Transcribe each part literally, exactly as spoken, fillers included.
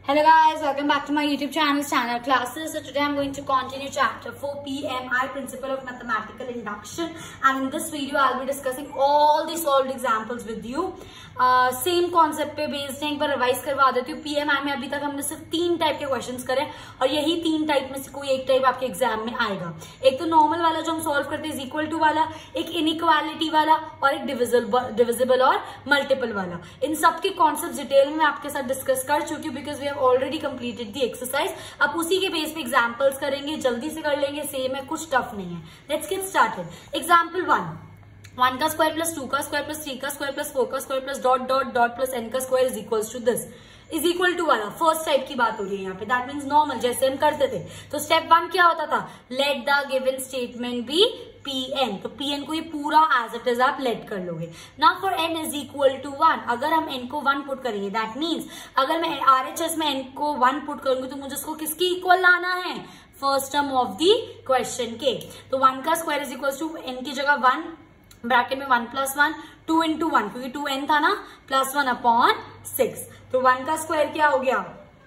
Hello guys, welcome back to my YouTube channel, Standard Classes. So today I'm going to continue chapter four, P M I, Principle of Mathematical Induction. And in this video, I'll be discussing all the solved examples with you. Same uh, concept पे based है, एक बार revise करवा देती हूँ. PMI में अभी तक हमने सिर्फ तीन टाइप के क्वेश्चंस करे और यही तीन टाइप में से कोई एक टाइप आपके एग्जाम में आएगा. एक तो नॉर्मल वाला जो हम सॉल्व करते हैं इक्वल टू वाला, एक इनइक्वालिटी वाला और एक डिविजिबल डिविजिबल और मल्टीपल वाला. इन सबके कॉन्सेप्ट डिटेल में मैं आपके साथ डिस्कस कर चुकी हूँ because we have already completed the exercise. अब उसी के बेस पे एग्जाम्पल्स करेंगे, जल्दी से कर लेंगे, सेम है, कुछ टफ नहीं है. Let's get started. Example one, one का स्क्वायर प्लस टू का स्क्वायर प्लस थ्री का स्क्वायर प्लस फोर का square plus dot dot dot plus N का square is equals to this. Is equal to वाला first type की बात हो रही है यहाँ पे. दैट मीन्स नॉर्मल जैसे हम करते थे. तो स्टेप वन क्या होता था? Let the given statement be Pn. तो Pn को ये पूरा एज इट इज आप लेट कर लोगे. Now for n is equal to one, अगर हम n को वन पुट करेंगे दैट मीन्स अगर मैं आरएचएस में n को वन पुट करूंगी तो मुझे उसको किसकी इक्वल लाना है? First term of the question के. तो वन का square is equal to n की जगह वन, ब्रैकेट में one plus one, two into one क्योंकि टू एन था ना, प्लस वन अपॉन सिक्स. तो वन का स्क्वायर क्या हो गया?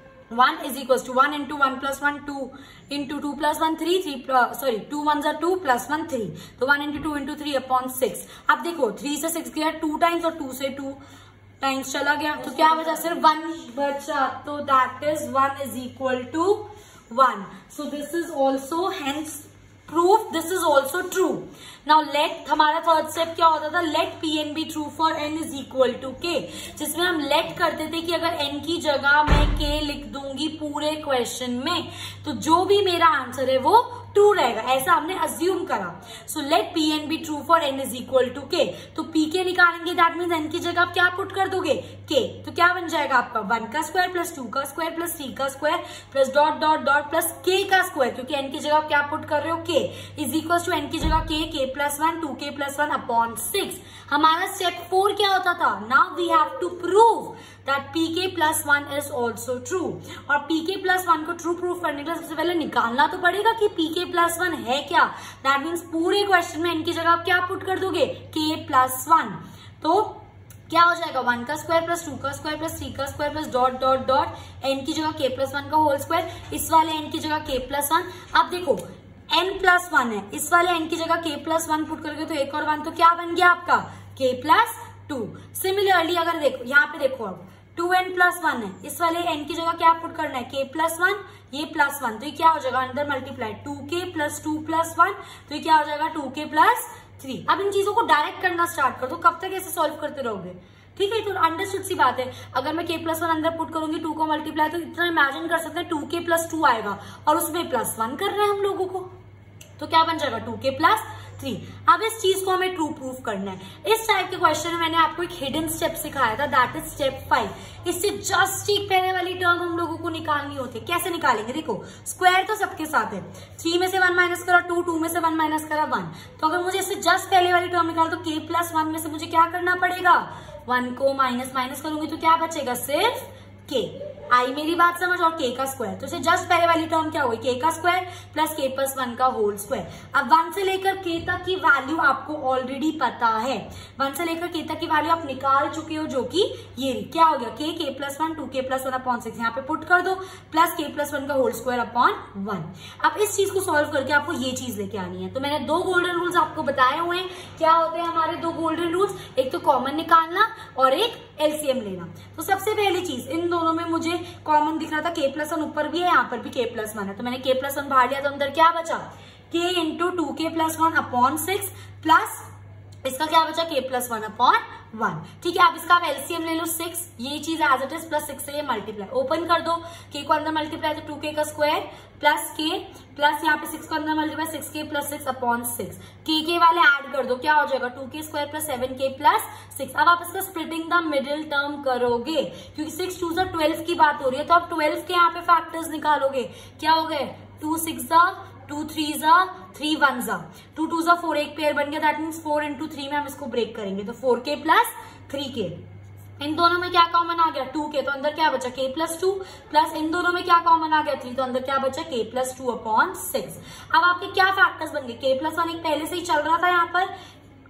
One is equal to one into one plus one, two into two plus one three, three sorry two one जा two plus one three. तो one into two into three upon six. अब देखो three से six गया two times और two से two times चला गया. तो क्या बचा? सिर्फ वन बचा. तो that is one is equal to one. So this is also hence proof this is also true. Now let हमारा थर्ड स्टेप क्या होता था? let Pn be true for n is equal to k, जिसमें हम let करते थे कि अगर n की जगह मैं k लिख दूंगी पूरे क्वेश्चन में तो जो भी मेरा आंसर है वो ट्रू रहेगा, ऐसा हमने अज्यूम करा. So let Pn be true for n is equal to k. तो pk निकालेंगे दैट मीन्स n की जगह आप क्या पुट कर दोगे? k. तो क्या बन जाएगा आपका? वन का स्क्वायर प्लस टू का स्क्वायर प्लस थ्री का square plus dot dot dot plus k का स्क्वायर, क्योंकि n की जगह आप क्या पुट कर रहे हो? k is equal to n की जगह k, k plus one, two K plus one upon six. हमारा स्टेप फोर क्या होता था? Now we have to prove that pk plus one is also true. और pk plus वन को true proof करने के लिए सबसे पहले निकालना तो पड़ेगा कि pk plus वन है क्या. दैट मीन्स पूरे क्वेश्चन में n की जगह आप क्या पुट कर दोगे? k plus one. तो क्या हो जाएगा? वन का स्क्वायर प्लस टू का स्क्वायर प्लस थ्री का square plus dot dot dot n की जगह k प्लस वन का होल स्क्वायर, इस वाले n की जगह k प्लस वन. अब देखो n प्लस वन है, इस वाले n की जगह k प्लस वन पुट करके तो एक और वन, तो क्या बन गया आपका? k plus to. सिमिलरली अगर देखो यहाँ पे देखो अब टू एन प्लस वन है, इस वाले n की जगह क्या पुट करना है? k प्लस वन, ये प्लस वन, तो ये क्या हो जाएगा? अंदर multiply two K plus two plus one, तो ये क्या हो जाएगा? Two K plus three. अब इन चीजों को डायरेक्ट करना स्टार्ट कर दो. कब तक ऐसे सॉल्व करते रहोगे? ठीक है, तो अंडरस्टूड सी बात है. अगर मैं k प्लस वन अंदर पुट करूंगी, टू को मल्टीप्लाई, तो इतना इमेजिन कर सकते हैं टू के प्लस टू आएगा और उसमें प्लस वन कर रहे हैं हम लोगों को, तो क्या बन जाएगा? Two K plus three. अब इस चीज को हमें ट्रू प्रूफ करना है. इस टाइप के क्वेश्चन में मैंने आपको एक हिडन स्टेप सिखाया था, दैट इज स्टेप फाइव. इससे जस्ट ठीक पहले वाली टर्म हम लोगों को निकालनी होती है. कैसे निकालेंगे? देखो स्क्वायर तो सबके साथ है, थ्री में से वन माइनस करा टू, टू में से वन माइनस करा वन. तो अगर मुझे इससे जस्ट पहले वाली टर्म निकालो तो k प्लस वन में से मुझे क्या करना पड़ेगा? वन को माइनस माइनस करूंगी तो क्या बचेगा? सिर्फ k. आई मेरी बात समझ, और k का स्क्वायर. तो जस्ट पहले वाली टर्म क्या हुई? k का square plus k plus one का होल स्क्वायर. अब वन से लेकर k तक की वैल्यू आपको ऑलरेडी पता है. वन से लेकर k तक की वैल्यू आप निकाल चुके हो, जो कि ये क्या हो गया? k, k plus one, two K plus one upon six. यहाँ पे पुट कर दो प्लस k प्लस वन का होल स्क्वायर अपॉन वन. अब इस चीज को सॉल्व करके आपको ये चीज लेके आनी है. तो मैंने दो गोल्डन रूल्स आपको बताए हुए हैं. क्या होते हैं हमारे दो गोल्डन रूल्स? एक तो कॉमन निकालना और एक एलसीएम लेना. तो सबसे पहली चीज, इन दोनों में मुझे कॉमन दिख रहा था, k प्लस वन ऊपर भी है, यहाँ पर भी k प्लस वन है, तो मैंने k प्लस वन बाहर लिया, तो अंदर क्या बचा? k into two K plus one upon six plus इसका क्या बचा? k plus one upon one. ठीक है, अब इसका आप एलसीएम ले लो सिक्स, ये चीज as it is plus six से ये मल्टीप्लाई, ओपन कर दो. k को अंदर मल्टीप्लाई तो टू के का स्क्वायर प्लस k प्लस यहाँ पे सिक्स को अंदर multiply six K plus six upon six. के के वाले ऐड कर दो, क्या हो जाएगा? Two K square plus seven K plus six. अब आप इसका स्प्लिटिंग द मिडिल टर्म करोगे क्योंकि सिक्स टू से ट्वेल्व की बात हो रही है, तो आप ट्वेल्व के यहाँ पे फैक्टर्स निकालोगे. क्या हो गए? टू सिक्स जा, टू थ्री जा, थ्री वन जा, टू टू जा फोर, एक पेयर बन गया. That means four into three में हम इसको ब्रेक करेंगे तो फोर के प्लस थ्री के. इन दोनों में क्या कॉमन आ गया? टू के, तो अंदर क्या बचा? k प्लस टू प्लस इन दोनों में क्या कॉमन आ गया? थ्री, तो अंदर क्या बचा? k plus two upon six. अब आपके क्या फैक्टर्स बन गए? k प्लस वन एक पहले से ही चल रहा था यहाँ पर,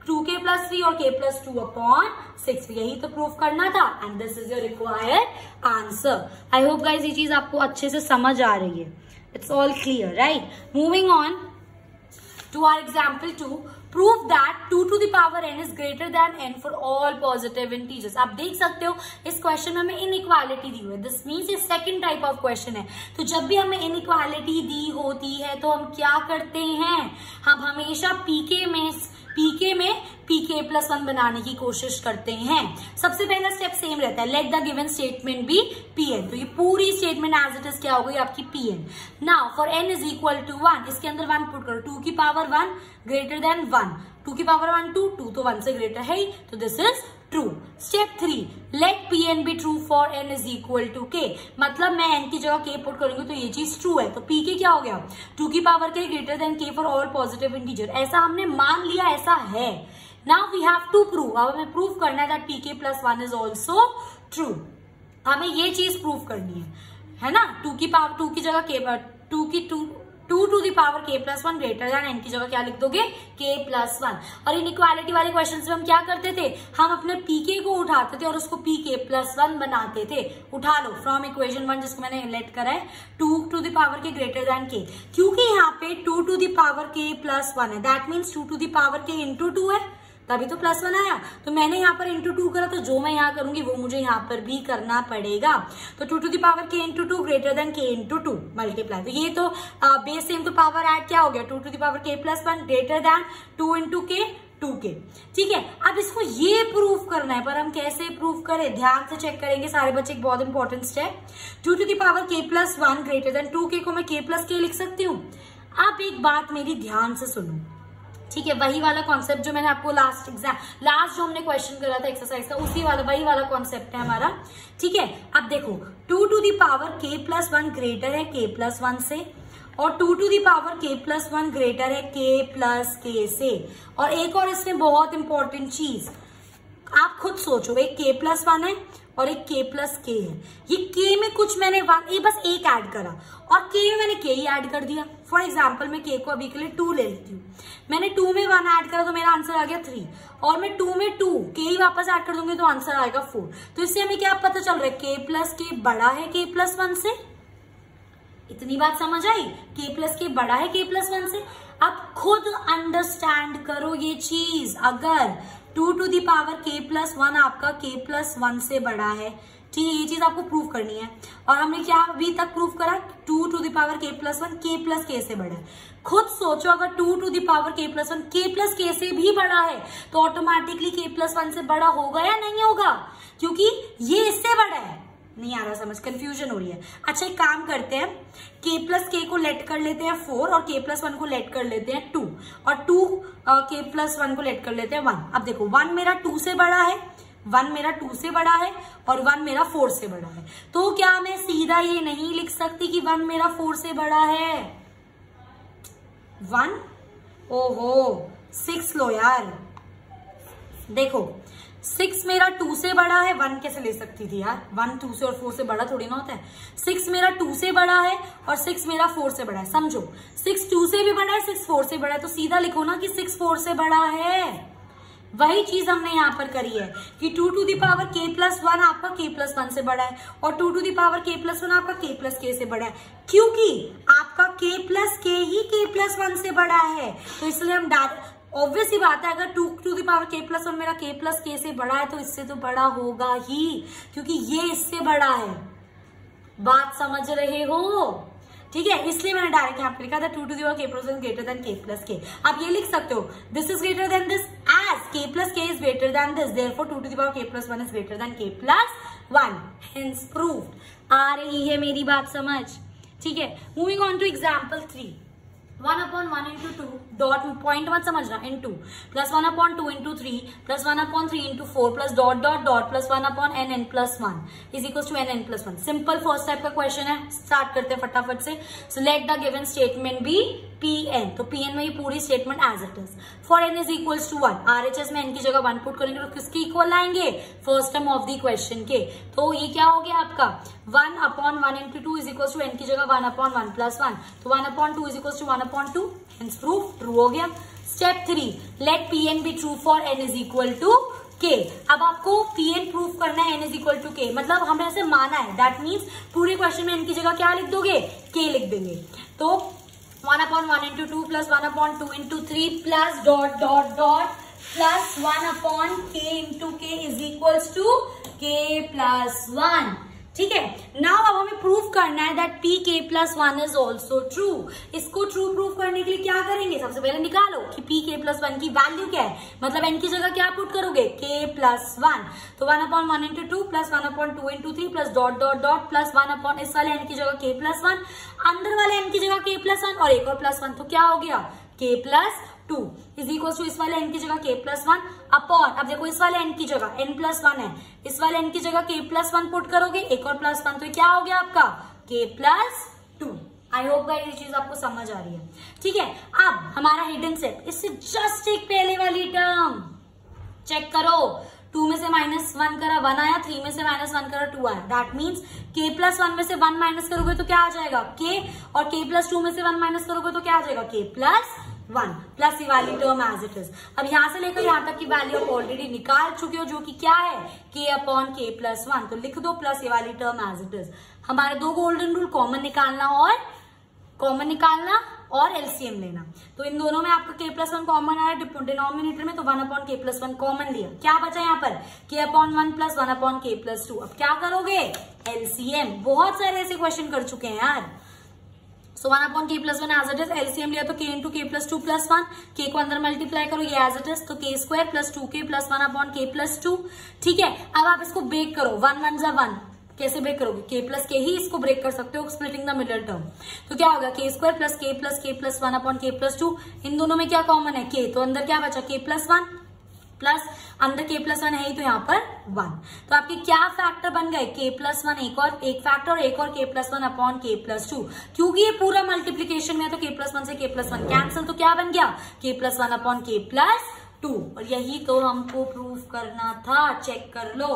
टू के प्लस थ्री और K plus two upon six, यही तो प्रूफ करना था and this is your required answer. I hope guys ये चीज आपको अच्छे से समझ आ रही है। It's all clear, right? Moving on to our example two, prove that two to the power n is greater than n for all positive integers। आप देख सकते हो इस क्वेश्चन में हमें इनइक्वालिटी दी हुई है, दिस मीन्स ये सेकंड टाइप ऑफ क्वेश्चन है। तो जब भी हमें इनइक्वालिटी दी होती है तो हम क्या करते हैं, हम हमेशा पीके में पीके में पीके प्लस वन बनाने की कोशिश करते हैं। सबसे पहला स्टेप सेम रहता है, let the given statement be P N. तो ये पूरी स्टेटमेंट एज इट इज क्या हो गई आपकी P N. Now for N is equal to one, इसके अंदर वन पुट करो, टू की power one greater than one, two की पावर वन टू, टू तो वन से ग्रेटर है ही, तो this is true. Step three, let P N be true for N is equal to के। मतलब मैं एन की जगह के पुट करूंगी तो ये चीज ट्रू है, तो पी के क्या हो गया, टू की पावर के greater than K for all positive integer. ऐसा हमने मान लिया, ऐसा है। Now we have to prove, अब हमें प्रूव करना है दैट पी के plus one is also true. हमें ये चीज प्रूव करनी है, है ना। टू की पावर टू की जगह के टू की two two to the power के plus one greater than N की जगह क्या लिख दोगे, के प्लस वन। और इनइक्वालिटी वाले क्वेश्चन में हम क्या करते थे, हम अपने पीके को उठाते थे और उसको पी के प्लस वन बनाते थे। उठा लो फ्रॉम इक्वेशन वन जिसको मैंने लेट करा है, टू टू दी पावर के ग्रेटर देन के, क्योंकि यहाँ पे टू टू दी पावर के प्लस वन है, that means two to the power के इंटू टू है, तभी तो प्लस वन आया। तो मैंने यहाँ पर इंटू टू करा, तो जो मैं यहाँ करूंगी वो मुझे यहाँ पर भी करना पड़ेगा। तो टू टू दी पावर के into two greater than K into two multiply, तो ये तो बेस सेम तो पावर ऐड क्या हो गया, टू टू दी पावर के plus one greater than two into K two K. ठीक है, अब इसको ये प्रूफ करना है, पर हम कैसे प्रूफ करें, ध्यान से चेक करेंगे सारे बच्चे। एक बहुत important step, two to the power के plus one greater than two K को मैं के प्लस के लिख सकती हूँ। अब एक बात मेरी ध्यान से सुनो, ठीक है, वही वाला कॉन्सेप्ट जो मैंने आपको लास्ट एग्जाम लास्ट जो हमने क्वेश्चन करा था एक्सरसाइज का, उसी वाला वही वाला कॉन्सेप्ट है हमारा। ठीक है, अब देखो टू टू दी पावर के प्लस वन ग्रेटर है के प्लस वन से, और टू टू दी पावर के प्लस वन ग्रेटर है के प्लस के से। और एक और इसमें बहुत इंपॉर्टेंट चीज, आप खुद सोचो, एक के प्लस वन है और एक के प्लस के है। ये के में कुछ मैंने वन ये बस एक ऐड करा और के में मैंने के ही ऐड कर दिया। फॉर एग्जाम्पल मैं के को अभी के लिए टू ले लेती हूँ, मैंने टू में वन ऐड करा तो मेरा आंसर आ गया थ्री, और मैं टू में टू के ही वापस ऐड कर दूंगी तो आंसर आएगा फोर। तो इससे हमें क्या पता चल रहा है, के प्लस के बड़ा है के प्लस वन से। इतनी बात समझ आई, के प्लस के बड़ा है के प्लस वन से। अब खुद अंडरस्टैंड करो ये चीज, अगर टू टू दी पावर के प्लस वन आपका के प्लस वन से बड़ा है, ठीक है, ये चीज आपको प्रूव करनी है। और हमने क्या अभी तक प्रूव करा, टू टू दी पावर के plus one K plus K से बड़ा है। खुद सोचो, अगर टू टू दी पावर के plus one K plus K से भी बड़ा है तो ऑटोमेटिकली के प्लस वन से बड़ा होगा या नहीं होगा, क्योंकि ये इससे बड़ा है। नहीं आ रहा समझ, कंफ्यूजन हो रही है। अच्छा एक काम करते हैं, के प्लस के को लेट कर लेते हैं फोर और के प्लस वन को लेट कर लेते हैं टू, और टू के प्लस वन को लेट कर लेते हैं वन। अब देखो वन मेरा टू से बड़ा है, वन मेरा टू से बड़ा है और वन मेरा फोर से बड़ा है, तो क्या मैं सीधा ये नहीं लिख सकती कि वन मेरा फोर से बड़ा है। वन, ओहो सिक्स लो यार, देखो सिक्स मेरा टू से बड़ा है, वन कैसे ले सकती थी यार, वन टू से और फोर से बड़ा थोड़ी ना होता है। सिक्स मेरा टू से बड़ा है और सिक्स मेरा फोर से बड़ा है, समझो सिक्स टू से भी बड़ा है, सिक्स फोर से बड़ा है, तो सीधा लिखो ना कि सिक्स फोर से बड़ा है। वही चीज हमने यहाँ पर करी है कि टू टू दी पावर के प्लस वन आपका के प्लस वन से बड़ा है और टू टू दी पावर के प्लस वन आपका के प्लस के से बड़ा है, क्योंकि आपका के प्लस के ही के प्लस वन से बड़ा है। तो इसलिए हम डायरेक्ट, ऑब्वियस ही बात है, अगर टू टू दी पावर के प्लस वन मेरा के प्लस के से बड़ा है तो इससे तो बड़ा होगा ही, क्योंकि ये इससे बड़ा है। बात समझ रहे हो, ठीक है, इसलिए मैंने डायरेक्ट यहाँ पे लिखा था टू टू दी पावर के plus one greater than K plus K. आप ये लिख सकते हो, this is greater than this as K plus K is greater than this, therefore two to the power के plus one is greater than K plus one, hence proved. आ रही है मेरी बात समझ, ठीक है। Moving on to example three, one upon one into two dot, point मत समझना, into plus one upon two into three plus one upon three into four plus dot dot dot plus one upon N N plus one is equal to N N plus one. Simple first type का question है, start करते हैं फटाफट से। So let the given statement be P N, तो P N में ये पूरी statement as it is. For N is equal to one, R H S में एन की जगह वन पुट करेंगे तो किसके इक्वल लाएंगे, first term of the question के। तो ये क्या हो गया आपका, one upon one into two is equal to N की जगह one upon one plus one, तो one upon two is equal to one upon two, hence proof true हो गया। Step three, let P N be true for N is equal to K. अब आपको P N proof करना है N is equal to के, मतलब हमें ऐसे माना है, दैट मीन्स पूरे क्वेश्चन में एन की जगह क्या लिख दोगे, के लिख देंगे। तो one upon one into two plus one upon two into three plus dot dot dot plus one upon K into K is equals to K plus one. ठीक है, नाउ अब हमें प्रूफ करना है दैट पी के plus one is also true. इसको true proof करने के लिए क्या करेंगे, सबसे पहले निकालो कि पी के प्लस वन की वैल्यू क्या है, मतलब एन की जगह क्या पुट करोगे, के प्लस वन। तो one upon one into two plus one upon two into three plus dot dot dot plus one upon इस वाले एन की जगह के प्लस वन, अंदर वाले एन की जगह के प्लस वन और एक और प्लस वन, तो क्या हो गया, K plus two is equal to इस वाले एन की जगह के प्लस वन अपॉन, अब देखो इस वाले एन की जगह एन प्लस वन है, इस वाले एन की जगह के प्लस वन पुट करोगे, एक और प्लस वन, तो क्या हो गया आपका K plus two. I hope guys ये चीज आपको समझ आ रही है। ठीक है, अब हमारा हिडन सेट, इससे जस्ट एक पहले वाली टर्म चेक करो, टू में से माइनस वन करा वन आया, थ्री में से माइनस वन करा टू आया, that means K plus one में से वन माइनस करोगे तो क्या आ जाएगा के, और के प्लस टू में से वन माइनस करोगे तो क्या आ जाएगा के प्लस वन, प्लस ये वाली टर्म एज इट इज। अब यहां से लेकर यहां तक की वैल्यू आप ऑलरेडी निकाल चुके हो, जो कि क्या है, के अपॉन के प्लस वन, तो लिख दो प्लस ये वाली टर्म एज इट इज। हमारे दो गोल्डन रूल, कॉमन निकालना और कॉमन निकालना और एलसीएम लेना। तो इन दोनों में आपका के प्लस वन कॉमन आया डिनोमिनेटर में, तो one upon K plus one common लिया, क्या बचा यहाँ पर, K upon one plus one upon K plus two. अब क्या करोगे, एलसीएम। बहुत सारे ऐसे क्वेश्चन कर चुके हैं यार। So one upon K plus one as it is, LCM लिया तो के into K plus two plus one, के को अंदर मल्टीप्लाई करो ये एज इट इज, तो K square plus two K plus one upon K plus two. ठीक है, अब आप इसको ब्रेक करो, वन वन जा वन, कैसे ब्रेक करोगे, के प्लस के ही इसको ब्रेक कर सकते हो, स्प्लिटिंग द मिडल टर्म। तो क्या होगा, K square plus K plus K plus one upon K plus two, इन दोनों में क्या कॉमन है, के, तो अंदर क्या बचा, के प्लस वन, प्लस अंदर के प्लस वन है ही तो यहाँ पर वन, तो आपके क्या फैक्टर बन गए, के प्लस वन एक और एक फैक्टर और एक और K plus one upon K plus two, क्योंकि ये पूरा मल्टीप्लीकेशन में है तो के प्लस वन से के प्लस वन कैंसिल, तो क्या बन गया, K plus one upon K plus two. और यही तो हमको प्रूफ करना था, चेक कर लो,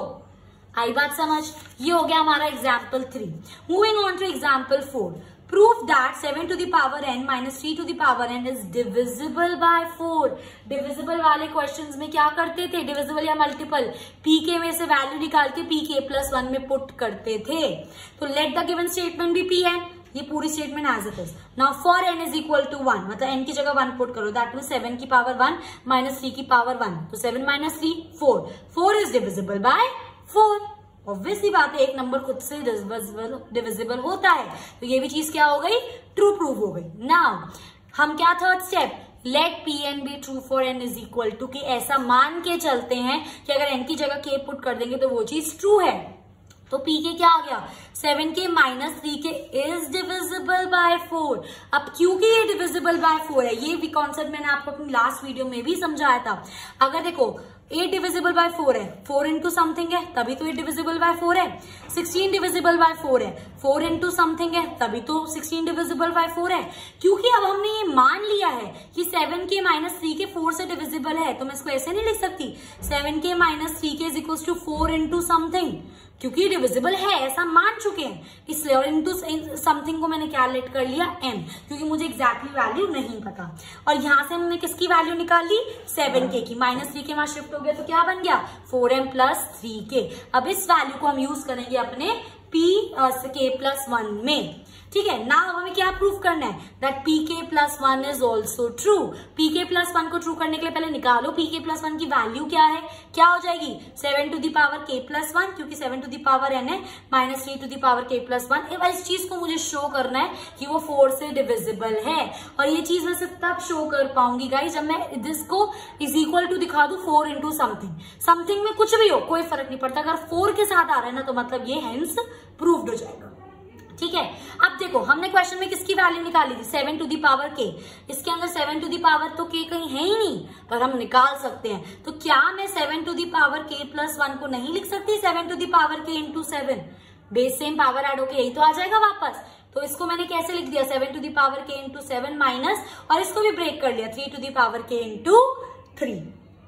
आई बात समझ। ये हो गया हमारा example three. Moving on to example four, prove that seven to the power n minus three to the power n is divisible by four। divisible वाले क्वेश्चंस में क्या करते थे, divisible या multiple, pk में से वैल्यू निकाल के pk प्लस वन में पुट करते थे। तो let the given statement be pn, ये पूरी statement as it is. Now for n is equal to one, मतलब n की जगह वन पुट करो, दैट मीन सेवन की पावर वन माइनस थ्री की पावर वन, तो seven minus three four, four is divisible by four. Obviously बात है, एक नंबर खुद से डिविजिबल होता है, तो ये भी चीज क्या हो गई, ट्रू प्रूव हो गई। नाउ हम क्या, third step, let P N be true for N is equal to, कि ऐसा मान के चलते हैं कि अगर एन की जगह के पुट कर देंगे तो वो चीज ट्रू है। तो पी के क्या आ गया, seven K minus three K is divisible by four. अब क्योंकि ये डिविजिबल बाय फोर है, ये भी कॉन्सेप्ट मैंने आपको अपनी लास्ट वीडियो में भी समझाया था। अगर देखो एट डिविजिबल बाय फोर है, फोर इंटू समथिंग है तभी तो एट डिविजिबल बाय फोर है। सिक्सटीन डिविजिबल बाय फोर है, फोर इंटू समथिंग है तभी तो सिक्सटीन डिविजिबल बाय फोर है। क्योंकि अब हमने ये मान लिया है कि seven K minus three K four से डिविजिबल है, तो मैं इसको ऐसे नहीं लिख सकती seven K minus three K is equal to four into something, क्योंकि डिविजिबल है ऐसा मान चुके हैं, इसलिए। और इंटू समथिंग को मैंने क्या लेट कर लिया, m, क्योंकि मुझे एग्जैक्टली वैल्यू नहीं पता। और यहां से हमने किसकी वैल्यू निकाल ली, सेवन के की, माइनस थ्री के वहां शिफ्ट हो गया तो क्या बन गया, फोर एम प्लस थ्री के। अब इस वैल्यू को हम यूज करेंगे अपने p के प्लस वन में। ठीक है, नाउ हमें क्या प्रूव करना है, दैट पी के plus one is also true. P के प्लस वन को ट्रू करने के लिए पहले निकालो पी के प्लस वन की वैल्यू क्या है, क्या हो जाएगी, सेवन टू दी पावर के प्लस वन, क्योंकि seven to the power N है, minus three to the power के प्लस वन। इस चीज को मुझे शो करना है कि वो फोर से डिविजिबल है, और ये चीज मैं सिर्फ तब शो कर पाऊंगी गाइस जब मैं इसको इज इक्वल टू दिखा दू फोर इंटू समथिंग। समथिंग में कुछ भी हो कोई फर्क नहीं पड़ता, अगर फोर के साथ आ रहा है ना तो मतलब ये हेंस प्रूव्ड हो जाएगा। ठीक है, अब देखो हमने क्वेश्चन में किसकी वैल्यू निकाली थी, सेवन टू दी पावर के। इसके अंदर सेवन टू दी पावर तो के कहीं है ही नहीं, पर हम निकाल सकते हैं। तो क्या मैं सेवन टू दी पावर के प्लस वन को नहीं लिख सकती, सेवन टू दी पावर के into seven, base same power add होके यही तो आ जाएगा वापस। तो इसको मैंने कैसे लिख दिया, सेवन टू दी पावर के इंटू सेवन माइनस, और इसको भी ब्रेक कर लिया, थ्री टू दी पावर के इंटू थ्री।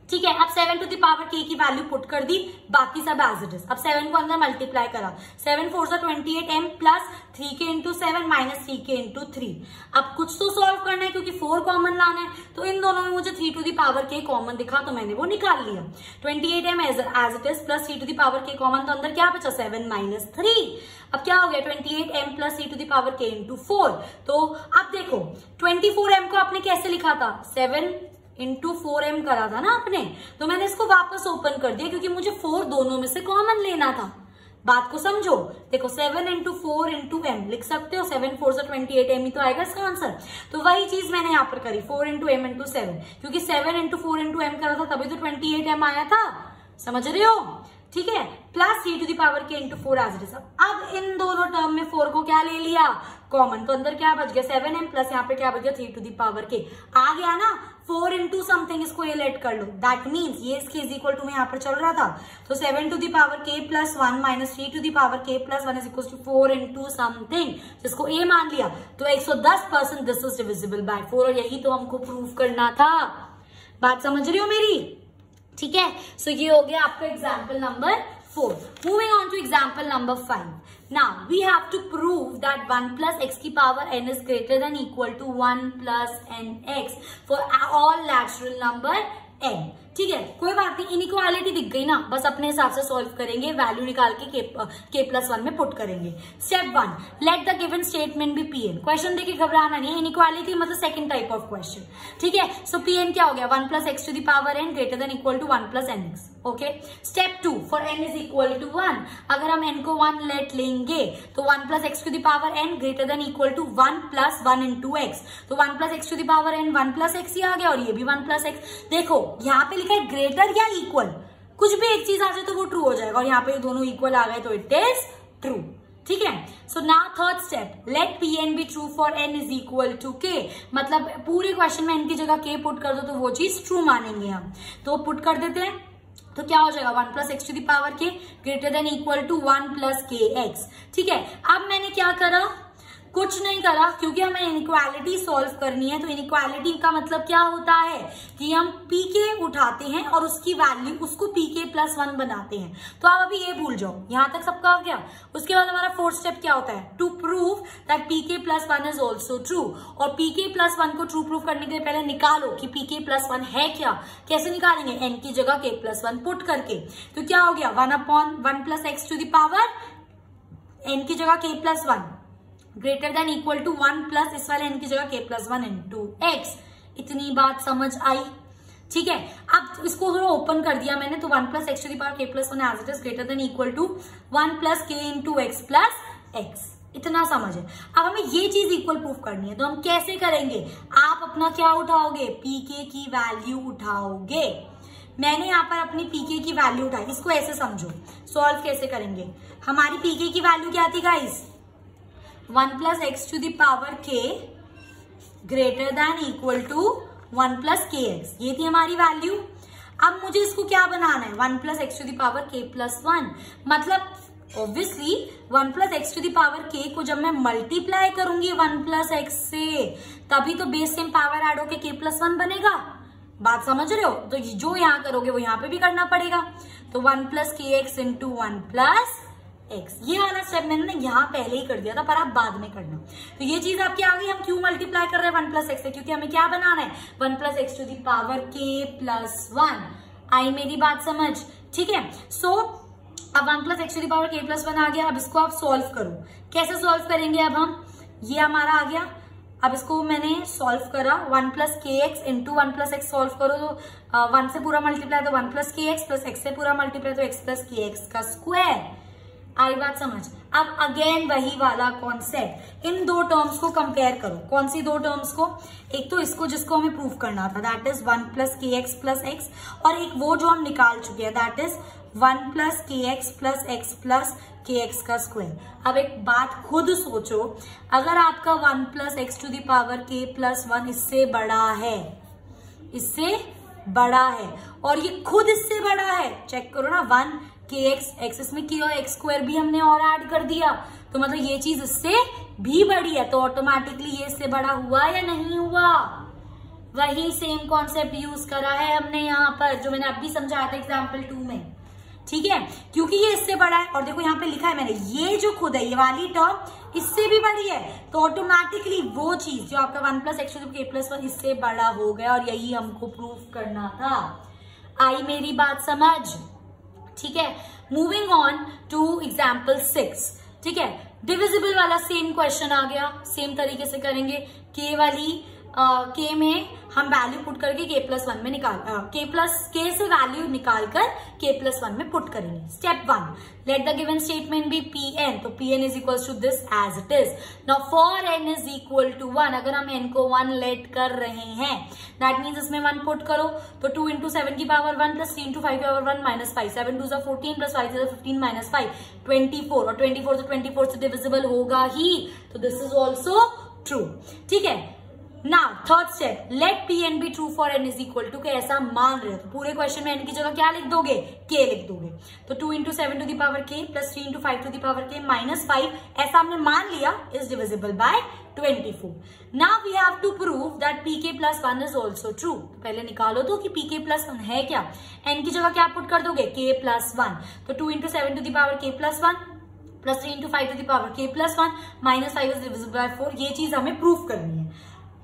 ठीक है। अब seven to the power k की वैल्यू पुट कर दी, बाकी सब एज इट इज। अब सेवन को अंदर मल्टीप्लाई करा, सेवन फोर सा twenty eight M plus three K into seven minus three K into three. अब कुछ तो सॉल्व करना है क्योंकि फोर कॉमन लाना है, तो इन दोनों में मुझे three to the power K common दिखा तो मैंने वो निकाल लिया। Twenty eight M as as it is plus three to the power K common, तो अंदर क्या बचा सेवन माइनस थ्री। अब क्या हो गया twenty eight M plus three to the power के इंटू फोर। तो अब देखो ट्वेंटी फोर एम को आपने कैसे लिखा था, सेवन इंटू फोर एम करा था ना आपने, तो मैंने इसको वापस ओपन कर दिया क्योंकि मुझे फोर दोनों में से कॉमन लेना था। बात को समझो, देखो seven into four into M लिख सकते हो, सेवन फोर से ट्वेंटी एट एम ही तो आएगा इसका आंसर। तो वही चीज मैंने यहाँ पर करी, four into M into seven, क्योंकि seven into four into M करा था तभी तो ट्वेंटी एट एम आया था, समझ रहे हो, ठीक है। Plus three to the power के into four as it is. अब इन दोनों टर्म में फोर को क्या ले लिया कॉमन, तो अंदर क्या बच गया सेवन एम प्लस यहाँ पे क्या बच गया थ्री टू दी पावर के, आ गया ना फोर इंटू समथिंग, इसको ये लेट कर लो, दैट मीन्स ये इसके इज इक्वल टू में यहाँ पर चल रहा था, तो सेवन टू दी पावर के plus one minus three to the power के plus one is equal to four into something, जिसको ए मान लिया, तो एक सौ दस percent this is divisible by four, और यही तो हमको प्रूव करना था। बात समझ रही हो मेरी, ठीक है। सो so, ये हो गया आपका example number four. Moving on to example number five. Now we have to prove that one plus x की power n is greater than equal to one plus nx for all natural number n. ठीक है, कोई बात नहीं, inequality दिख गई ना, बस अपने हिसाब से सॉल्व करेंगे, वैल्यू निकाल के के, के प्लस वन में पुट करेंगे। Step one, let the given statement be P N. Question देखिए घबराना नहीं है, इनइक्वालिटी मतलब सेकंड टाइप ऑफ क्वेश्चन, ठीक है। सो पी एन क्या हो गया, one plus x to the power n greater than equal to one plus n x. Okay, step two, for N is equal to one, अगर हम n को one let लेंगे तो one plus x to the power n greater than equal to one plus one into x, तो one plus x to the power n one plus x ही आ गया, और ये भी वन प्लस एक्स। देखो यहाँ पे लिखा है ग्रेटर या इक्वल, कुछ भी एक चीज आ जाए तो वो ट्रू हो जाएगा, और यहाँ पे दोनों इक्वल आ गए तो इट इज ट्रू, ठीक है। So now third step, let P N be true for N is equal to के, मतलब पूरे क्वेश्चन में एन की जगह के पुट कर दो तो वो चीज ट्रू मानेंगे हम, तो पुट कर देते हैं, तो क्या हो जाएगा one plus x to the power के greater than equal to one plus k x, ठीक है। अब मैंने क्या करा, कुछ नहीं करा, क्योंकि हमें इनइक्वालिटी सॉल्व करनी है, तो इनइक्वालिटी का मतलब क्या होता है कि हम पी के उठाते हैं और उसकी वैल्यू उसको पी के प्लस वन बनाते हैं। तो आप अभी ये भूल जाओ, यहां तक सबका आ गया। उसके बाद हमारा फोर्थ स्टेप क्या होता है, टू प्रूव दैट पी के plus one is also true, और पी के प्लस वन को ट्रू प्रूव करने के लिए पहले निकालो कि पी के प्लस वन है क्या। कैसे निकालेंगे, एन की जगह के प्लस वन पुट करके, तो क्या हो गया one upon one plus x to the power n की जगह के plus one greater than equal to one plus इस वाले एन की जगह के प्लस वन इंटू एक्स। इतनी बात समझ आई, ठीक है। अब इसको थोड़ा ओपन कर दिया मैंने, तो one plus x to the power के plus one as it is greater than equal to one plus k into x plus x, इतना समझ है। अब हमें ये चीज इक्वल प्रूफ करनी है, तो हम कैसे करेंगे, आप अपना क्या उठाओगे, पीके की वैल्यू उठाओगे। मैंने यहाँ पर अपनी पीके की वैल्यू उठाई, इसको ऐसे समझो, सॉल्व कैसे करेंगे। हमारी पीके की वैल्यू क्या थी guys, one plus x to the power के greater than equal to one plus k x, ये थी हमारी वैल्यू। अब मुझे इसको क्या बनाना है, one plus x to the power के प्लस वन, मतलब obviously one plus x to the power k को जब मैं मल्टीप्लाई करूंगी वन प्लस एक्स से, तभी तो बेस सेम पावर ऐड होके के प्लस वन बनेगा। बात समझ रहे हो, तो जो यहाँ करोगे वो यहाँ पे भी करना पड़ेगा, तो one plus k x into one plus x, ये वाला स्टेप मैंने यहाँ पहले ही कर दिया था, पर आप बाद में करना। तो ये चीज आपकी आ गई, हम क्यों मल्टीप्लाई कर रहे हैं वन प्लस एक्स से, क्योंकि हमें क्या बनाना है, one plus x to the power के प्लस वन। आई मेरी बात समझ, ठीक है। सो अब one plus x to the power के प्लस वन आ गया, अब इसको आप सॉल्व करो। कैसे सॉल्व करेंगे, अब हम ये हमारा आ गया, अब इसको मैंने सॉल्व करा, one plus k x into one plus x solve करो, तो वन से पूरा मल्टीप्लाई तो one plus k x plus x से पूरा मल्टीप्लाई तो एक्स प्लस के एक्स का स्क्वायर। आई बात समझ। अब अगेन वही वाला कॉन्सेप्ट, इन दो टर्म्स को कंपेयर करो। कौन सी दो टर्म्स को, एक तो इसको जिसको हमें प्रूव करना था, that is one plus k x plus x, और एक वो जो हम निकाल चुके हैं, that is one plus k x plus x plus k x का स्क्वायर। अब एक बात खुद सोचो, अगर आपका one plus x to the power के प्लस वन इससे बड़ा है, इससे बड़ा है, और ये खुद इससे बड़ा है, चेक करो ना, वन के एक्स एक्स इसमें की और एक्स स्क्वायर भी हमने और ऐड कर दिया, तो मतलब ये चीज इससे भी बड़ी है, तो ऑटोमेटिकली ये इससे बड़ा हुआ या नहीं हुआ, वही सेम कॉन्सेप्ट यूज करा है हमने यहाँ पर, जो मैंने अभी समझाया था एग्जाम्पल टू में, ठीक है, क्योंकि ये इससे बड़ा है। और देखो यहाँ पे लिखा है मैंने, ये जो खुद है ये वाली टर्म इससे भी बड़ी है, तो ऑटोमेटिकली वो चीज जो आपका one plus x k plus one इससे बड़ा हो गया, और यही हमको प्रूफ करना था। आई मेरी बात समझ, ठीक है। Moving on to example six, ठीक है। डिविजिबल वाला सेम क्वेश्चन आ गया, सेम तरीके से करेंगे। के वाली के uh, में हम वैल्यू पुट करके के प्लस वन में निकाल के प्लस के से वैल्यू निकाल कर के प्लस वन में पुट करेंगे। Step one, let the given statement be P N, तो P n is equal to this as it is. Now for N is equal to one, अगर हम n को वन लेट कर रहे हैं, that means इसमें one put करो, तो टू इंटू सेवन की power one plus three into five की power one minus five, seven two सा फोर्टीन प्लस फाइव से fifteen minus five, twenty four, और ट्वेंटी फोर से ट्वेंटी फोर से डिविजिबल होगा ही, तो दिस इज ऑल्सो ट्रू, ठीक है। Now third step, let P N be true for N is equal to, k ऐसा मान रहे हो तो पूरे क्वेश्चन में एन की जगह क्या लिख दोगे, के लिख दोगे। तो two into seven to the power के plus three into five to the power k minus five, ऐसा हमने मान लिया, is divisible by twenty four. Now we have to prove that P के plus one is also true. पहले निकालो तो कि पी के प्लस वन है क्या, एन की जगह क्या पुट कर दोगे, के प्लस वन, तो two into seven to the power के plus one plus three into five to the power के plus one minus five is divisible by four. ये चीज हमें प्रूफ करनी है,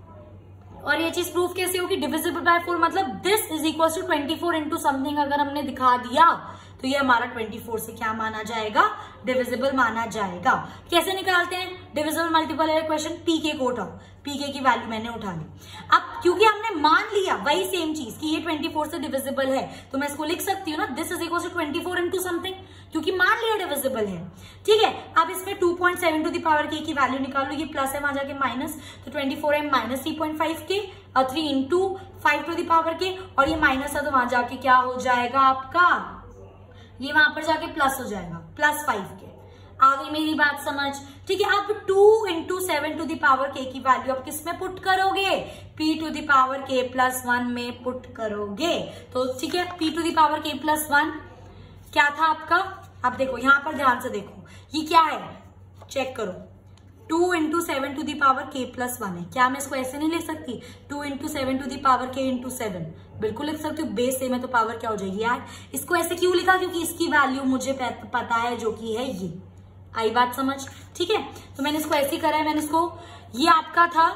और ये चीज प्रूफ कैसे होगी, डिविजिबल बाय फोर, मतलब this is equal to twenty four into something अगर हमने दिखा दिया तो ये हमारा ट्वेंटी फोर से क्या माना जाएगा, डिविजिबल माना जाएगा। कैसे निकालते हैं, डिविजिबल मल्टीपल है क्वेश्चन, पी के को उठाओ, पी के की वैल्यू मैंने उठा ली। अब क्योंकि हमने मान लिया वही सेम चीज कि ये ट्वेंटी फोर से डिविजिबल है, तो मैं इसको लिख सकती हूँ ना, this is equal to twenty four into something, क्योंकि मान लिया डिविजिबल है, ठीक है। अब इसमें two point seven to the power k की वैल्यू निकालो, ये प्लस है वहां जाके माइनस, तो ट्वेंटी फोर है minus three point five k और three into five to the power k, और ये माइनस है तो वहां जाके क्या हो जाएगा आपका, ये वहां पर जाके प्लस हो जाएगा, प्लस फाइव के। आ गई मेरी बात समझ, ठीक है। अब two into seven to the power k की वैल्यू आप किस में पुट करोगे, पी टू दी पावर के प्लस वन में पुट करोगे, तो ठीक है। पी टू दी पावर के प्लस वन क्या था आपका, अब देखो यहां पर ध्यान से देखो, ये क्या है, चेक करो, two into seven to the power के प्लस वन है, क्या मैं इसको ऐसे नहीं लिख सकती, two into seven to the power के इंटू सेवन, बिल्कुल लिख सकती हूँ, बेस सेम है तो पावर क्या हो जाएगी यार। इसको ऐसे क्यों लिखा, क्योंकि इसकी वैल्यू मुझे पता है जो कि है ये, आई बात समझ, ठीक है। तो मैंने इसको ऐसे करा है, मैंने इसको, ये आपका था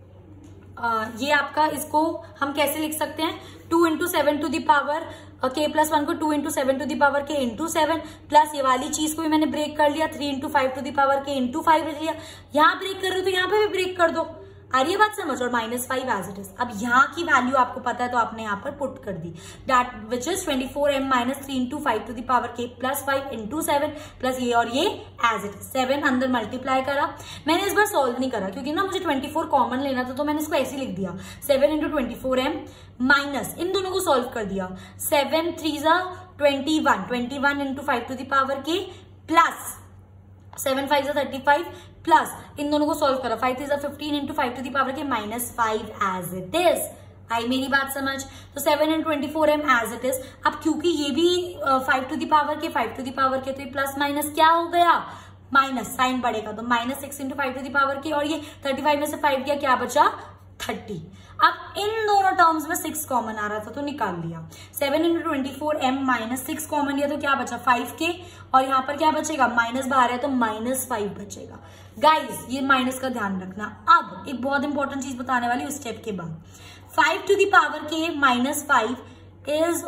आ, ये आपका, इसको हम कैसे लिख सकते हैं, two into seven to the power के प्लस वन को two into seven to the power के इंटू सेवन, प्लस ये वाली चीज को भी मैंने ब्रेक कर लिया, three into five to the power के इंटू फाइव लिया, यहाँ ब्रेक कर रहे हो तो यहाँ पे भी ब्रेक कर दो, आ रही है बात समझ, और minus five as it is. अब यहाँ की वैल्यू आपको पता है तो आपने यहाँ पर पुट कर दी, that which is twenty four m minus three into five to the power के plus five into seven plus ये और ये एज इट इज, सेवन अंदर मल्टीप्लाई करा। मैंने इस बार सॉल्व नहीं करा क्योंकि ना मुझे ट्वेंटी फोर कॉमन लेना था, तो मैंने इसको ऐसे लिख दिया, seven into twenty four m minus, इन दोनों को सॉल्व कर दिया, सेवन थ्री जा twenty one, twenty one into five to the power के प्लस सेवन फाइव जा थर्टी फाइव प्लस इन दोनों को सॉल्व करा, फाइव थ्री जा fifteen into five to the power k minus five as it is. आई मेरी बात समझ, तो seven and twenty four m as it is. अब क्योंकि ये भी five to the power k five to the power k, तो ये प्लस माइनस क्या हो गया, माइनस, साइन बढ़ेगा तो minus six into five to the power k, और ये थर्टी फाइव में से फाइव गया, क्या बचा थर्टी। अब इन दोनों टर्म्स में सिक्स कॉमन आ रहा था तो निकाल लिया, seven into twenty four m minus six common लिया तो क्या बचा फाइव के, और यहाँ पर क्या बचेगा, माइनस बाहर है तो माइनस फाइव बचेगा। गाइस ये माइनस का ध्यान रखना। अब एक बहुत इंपॉर्टेंट चीज बताने वाली उस स्टेप के बाद, five to the power k minus five is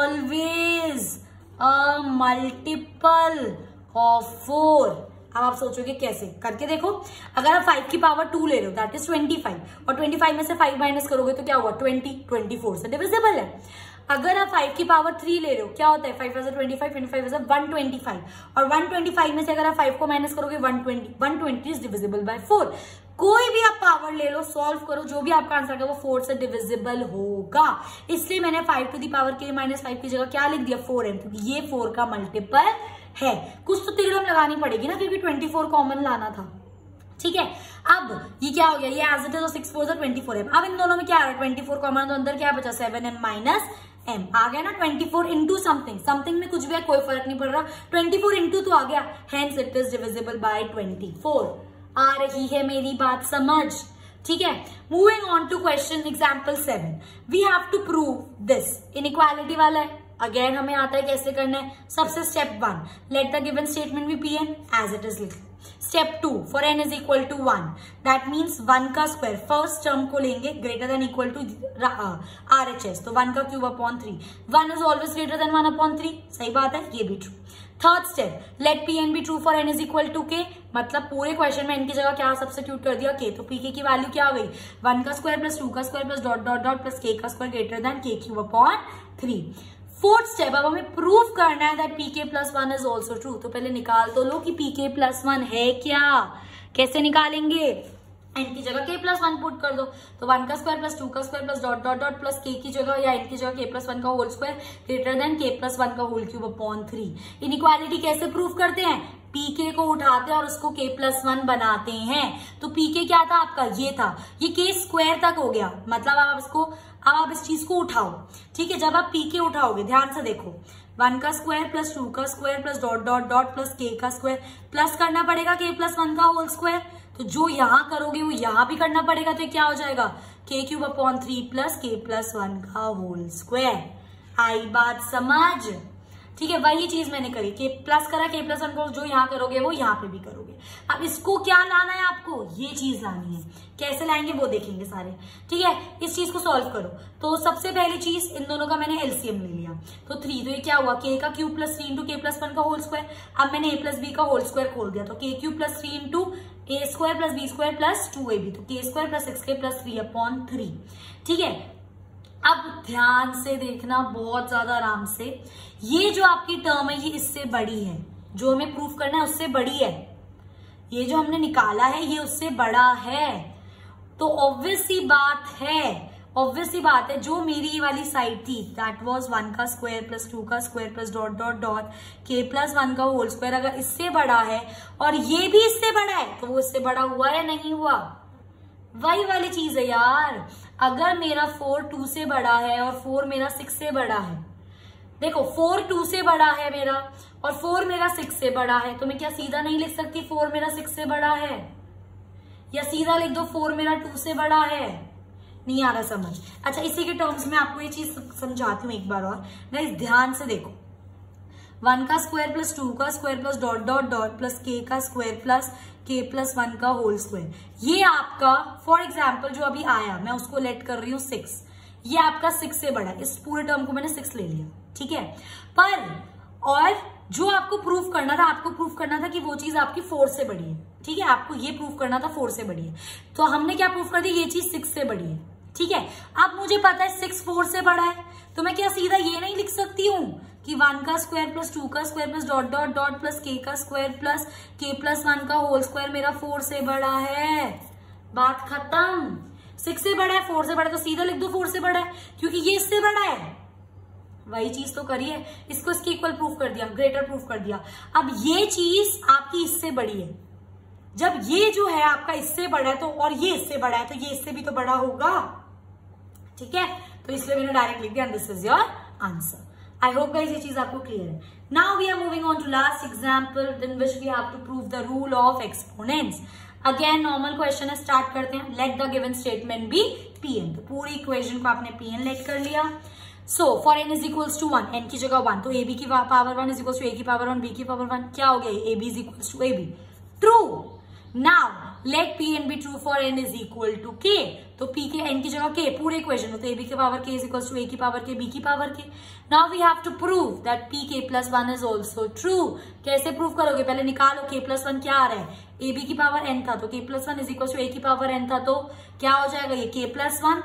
always a multiple of four. अब आप सोचोगे कैसे, करके देखो। अगर आप फाइव की पावर टू ले रहे हो दैट इज ट्वेंटी फाइव, और ट्वेंटी फाइव में से फाइव माइनस करोगे तो क्या हुआ ट्वेंटी, ट्वेंटी फोर से डिविजिबल है। अगर आप फाइव की पावर थ्री ले रहे हो क्या होता है, five twenty five, twenty five one twenty five, और वन ट्वेंटी फाइव में से अगर आप फाइव को माइनस करोगे one twenty, one twenty is divisible by four. कोई भी आप पावर ले लो, सॉल्व करो, जो भी आपका आंसर है वो फोर से डिविजिबल होगा। इसलिए मैंने five to the power k minus five की जगह क्या लिख दिया, फोर एम, क्योंकि ये फोर का मल्टीपल है। कुछ तो तिगड़म लगानी पड़ेगी ना, क्योंकि ट्वेंटी फोर कॉमन लाना था, ठीक है। अब ये क्या हो गया, ये as it is, six four twenty four m. अब इन दोनों में क्या आ रहा है, ट्वेंटी फोर कॉमन, तो अंदर क्या बचा, सेवन एम माइनस एम आ गया ना। Twenty four into something, something में कुछ भी है कोई फर्क नहीं पड़ रहा, ट्वेंटी फोर इंटू तो आ गया, hence it is divisible by twenty four. आ रही है मेरी बात समझ। ठीक है, moving on to question example seven, we have to prove this. Inequality वाला है, अगेन हमें आता है कैसे करना है। सबसे step one, let the given statement be P N as it is लिखा। Step two, for N is equal to one, that means one का स्क्वायर, फर्स्ट टर्म को लेंगे greater than equal to R H S, तो one का cube upon three, one is always greater than one upon three, सही बात है, ये भी true. Third step, let P N be true for N is equal to के, मतलब पूरे क्वेश्चन में एन की जगह क्या सब्स्टिट्यूट कर दिया, के, तो पी के की वैल्यू क्या हो गई, वन का स्क्वायर प्लस टू का square plus dot dot dot plus K का square greater than K cube upon three. Fourth step, अब हमें प्रूव करना है that P K plus one is also true, तो पहले निकाल तो लो कि पीके प्लस वन है क्या। कैसे निकालेंगे, एन की जगह के प्लस वन पुट कर दो, तो वन का स्क्वायर प्लस टू का square plus dot dot dot plus K की जगह या एन की जगह के प्लस वन का whole square greater than K plus one का whole cube upon three. Inequality कैसे प्रूव करते हैं, पीके को उठाते हैं और उसको के प्लस वन बनाते हैं। तो पीके क्या था आपका, ये था, ये के स्क्वायर तक हो गया, मतलब आप इसको, अब आप इस चीज को उठाओ, ठीक है। जब आप पीके उठाओगे, ध्यान से देखो, वन का स्क्वायर प्लस टू का square plus dot dot dot plus K का स्क्वायर प्लस करना पड़ेगा के प्लस वन का होल स्क्वायर, तो जो यहां करोगे वो यहां भी करना पड़ेगा, तो क्या हो जाएगा, K cube upon three plus K plus one का होल स्क्वायर। आई बात समझ, ठीक है। वही चीज मैंने करी, के प्लस करा, के प्लस वन को जो यहाँ करोगे वो यहाँ पे भी करोगे। अब इसको क्या लाना है आपको, ये चीज लानी है, कैसे लाएंगे वो देखेंगे सारे, ठीक है। इस चीज को सॉल्व करो, तो सबसे पहली चीज इन दोनों का मैंने एलसीएम ले लिया, तो थ्री, तो ये क्या हुआ, के का cube plus three into K plus one का होल स्क्वायर। अब मैंने ए प्लस बी का होल स्क्वायर खोल दिया, तो K cube plus three into A square plus B square plus two A B, तो K square plus six K plus three upon three, ठीक है। अब ध्यान से देखना, बहुत ज्यादा आराम से, ये जो आपकी टर्म है ये इससे बड़ी है, जो हमें प्रूफ करना है उससे बड़ी है, ये जो हमने निकाला है ये उससे बड़ा है, तो ऑब्वियस सी बात है, ऑब्वियस सी बात है, जो मेरी ये वाली साइड थी दैट वाज वन का स्क्वायर प्लस टू का square plus dot dot dot K plus one का होल स्क्वायर, अगर इससे बड़ा है और ये भी इससे बड़ा है तो वो इससे बड़ा हुआ या नहीं हुआ, वही वाली चीज है यार। अगर मेरा फोर टू से बड़ा है और फोर मेरा सिक्स से बड़ा है, देखो फोर टू से बड़ा है मेरा और फोर मेरा सिक्स से बड़ा है, तो मैं क्या सीधा नहीं लिख सकती फोर मेरा सिक्स से बड़ा है, या सीधा लिख दो फोर मेरा टू से बड़ा है, नहीं आ रहा समझ। अच्छा, इसी के टर्म्स में आपको ये चीज समझाती हूँ एक बार और, गाइस ध्यान से देखो, वन का स्क्वायर प्लस टू का square plus dot dot dot plus K का square plus K plus one का होल स्क्वायर, ये आपका फॉर एग्जाम्पल जो अभी आया मैं उसको लेट कर रही हूँ सिक्स, ये आपका सिक्स से बड़ा है, इस पूरे टर्म को मैंने सिक्स ले लिया, ठीक है। पर और जो आपको प्रूफ करना था, आपको प्रूफ करना था कि वो चीज आपकी फोर से बड़ी है, ठीक है, आपको ये प्रूफ करना था फोर से बड़ी है, तो हमने क्या प्रूफ कर दी, ये चीज सिक्स से बड़ी है, ठीक है। अब मुझे पता है सिक्स फोर से बड़ा है, तो मैं क्या सीधा ये नहीं लिख सकती हूँ कि वन का स्क्वायर प्लस टू का square plus dot dot dot plus K का square plus K plus one का होल स्क्वायर मेरा फोर से बड़ा है, बात खत्म। सिक्स से बड़ा है, फोर से बड़ा है, तो सीधा लिख दो फोर से बड़ा है, क्योंकि ये इससे बड़ा है, वही चीज तो करिए, इसको इसके इक्वल प्रूफ कर दिया, ग्रेटर प्रूफ कर दिया। अब ये चीज आपकी इससे बड़ी है, जब ये जो है आपका इससे बड़ा है तो, और ये इससे बड़ा है तो ये इससे भी तो बड़ा होगा, ठीक है, तो इसलिए मैंने डायरेक्ट लिख दिया, this is your answer. I hope guys ये चीज आपको क्लियर है। Now we are moving on to last example in which we have to prove the rule of exponents. Again normal question है, स्टार्ट करते हैं। Let the given statement be P N, तो पूरी equation को आपने P N let कर लिया। So for N is equals to one, N की जगह वन, तो ए बी की power one is equals to A की पावर वन, बी की पावर वन, क्या हो गया, A B is equals to A B, true. Now let P N be true for N is equal to K, तो P के N की जगह के, पूरे इक्वेशन, तो ए बी की power K is equals to A की power K, B की power K. Now we have to prove that P के plus one is also true. कैसे प्रूव करोगे, पहले निकालो के प्लस वन क्या आ रहा है, ए बी की पावर एन था तो K plus one is equals to A की पावर एन था, तो क्या हो जाएगा, ये के प्लस वन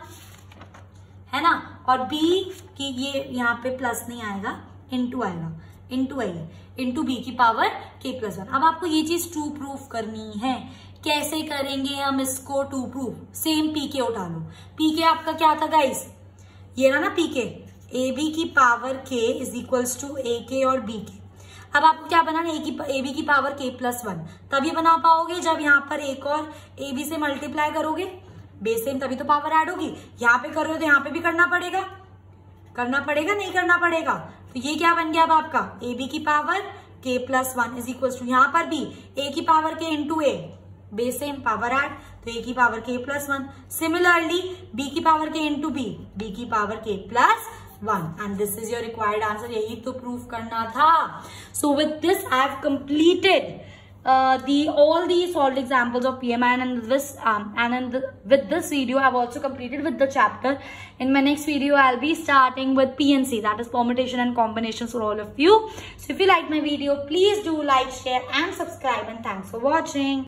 है ना, और बी की ये यहाँ पे प्लस नहीं आएगा, इनटू आएगा, इनटू आएगा, इनटू बी की पावर के प्लस वन। अब आपको ये चीज टू प्रूफ करनी है, कैसे करेंगे हम इसको टू प्रूफ, सेम पी के उठा लो, पी के आपका क्या था गाइस, ये रहा ना पी के, ए बी की power K is equals to A K और बी के। अब आपको क्या बनाना है, ए की ए बी की पावर के प्लस वन, तभी बना पाओगे जब यहाँ पर एक और ए बी से मल्टीप्लाई करोगे, बेस सेम, तभी तो पावर ऐड होगी। यहाँ पे कर रहे हो तो यहाँ पे भी करना पड़ेगा, करना पड़ेगा नहीं करना पड़ेगा, तो ये क्या बन गया अब आपका, ए बी की पावर के plus one is equal to, यहाँ पर भी ए की पावर के into A, base same, power add, तो a की power k plus one. Similarly b की power k into B, b की power k plus one. And this is your required answer. यही तो प्रूफ करना था. So with this I have completed Uh, the all the solved examples of P M I, and this um, and in the, with this video I have also completed with the chapter. In my next video I'll be starting with P N C, that is permutation and combinations for all of you. So if you like my video, please do like, share and subscribe, and thanks for watching.